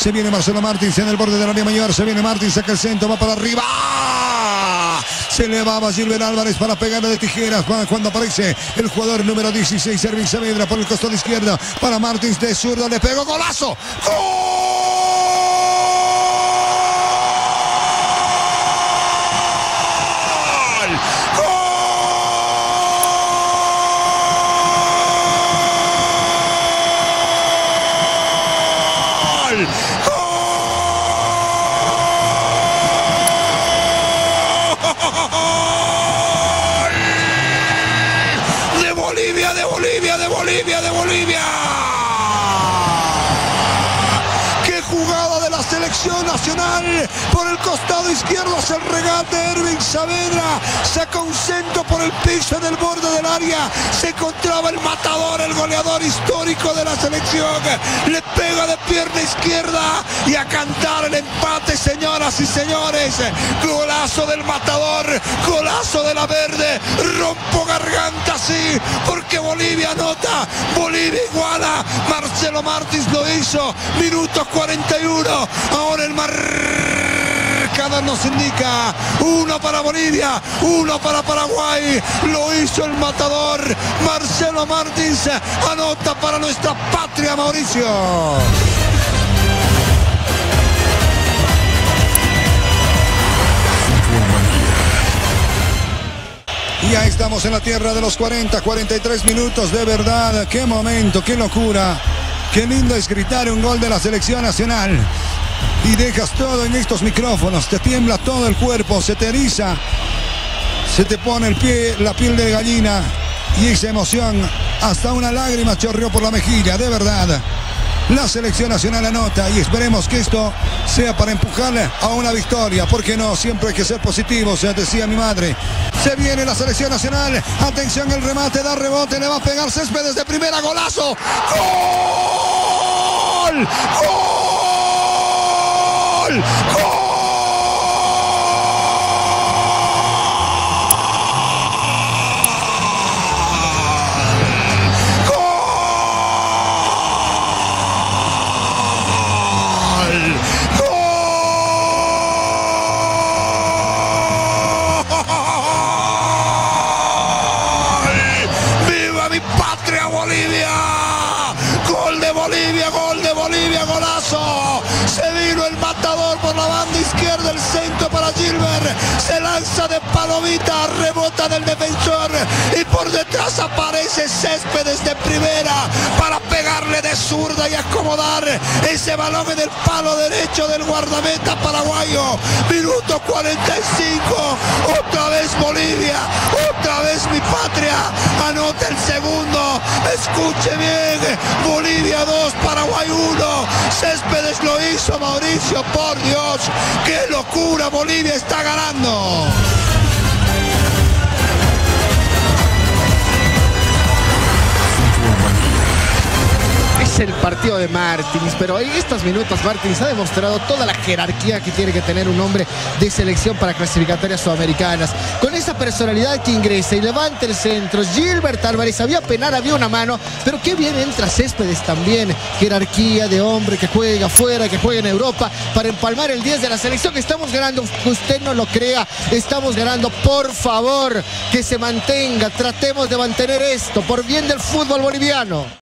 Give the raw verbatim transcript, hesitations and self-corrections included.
Se viene Marcelo Martins en el borde del área mayor. Se viene Martins, saca el centro, va para arriba. Se elevaba Gilbert Álvarez para pegarle de tijeras cuando aparece el jugador número dieciséis, Ervin Saavedra, por el costado izquierdo para Martins de zurda. Le pegó golazo. ¡Gol! De Bolivia, de Bolivia, de Bolivia, de Bolivia. ¡Qué jugada de la selección nacional! Por el costado izquierdo hace el regate Ervin Saavedra. Saca un centro por el piso en el borde del área. Se encontraba el matador, el goleador histórico de la selección. Le pega de pierna izquierda y a cantar el empate, señoras y señores. Golazo del matador, golazo de la verde. Rompo garganta, sí, porque Bolivia anota, Bolivia iguala. Marcelo Martins lo hizo, minuto cuarenta y uno. Ahora el marcador nos indica uno para Bolivia, uno para Paraguay. Lo hizo el matador Marcelo Martins. Anota para nuestra patria, Mauricio. Ya estamos en la tierra de los cuarenta, cuarenta y tres minutos. De verdad, qué momento, qué locura. Qué lindo es gritar un gol de la selección nacional. Y dejas todo en estos micrófonos. Te tiembla todo el cuerpo, se te eriza. Se te pone el pie, la piel de gallina. Y esa emoción, hasta una lágrima chorreó por la mejilla. De verdad, la selección nacional anota. Y esperemos que esto sea para empujarle a una victoria. ¿Por qué no? Siempre hay que ser positivos, decía mi madre. Se viene la selección nacional. Atención, el remate, da rebote, le va a pegar Céspedes de primera. ¡Golazo! ¡Gol! ¡Gol! ¡Gol! Bolivia, gol de Bolivia, gol de Bolivia, golazo. Se vino el matador por la banda izquierda, el centro para Gilbert. Se lanza de palomita, rebota del defensor y por detrás aparece Céspedes de primera para pegarle de zurda y acomodar ese balón en el palo derecho del guardameta paraguayo. Minuto cuarenta y cinco, otra vez Bolivia, otra vez mi patria. Anota el segundo. Escuche bien, Bolivia dos, Paraguay uno. Céspedes lo hizo, Mauricio, por Dios, qué locura, Bolivia está ganando. Es el partido de Martins, pero en estos minutos Martins ha demostrado toda la jerarquía que tiene que tener un hombre de selección para clasificatorias sudamericanas. Con esa personalidad que ingresa y levanta el centro, Gilbert Álvarez, había penar, había una mano, pero qué bien entra Céspedes también. Jerarquía de hombre que juega afuera, que juega en Europa, para empalmar el diez de la selección. Estamos ganando, usted no lo crea, estamos ganando. Por favor, que se mantenga, tratemos de mantener esto por bien del fútbol boliviano.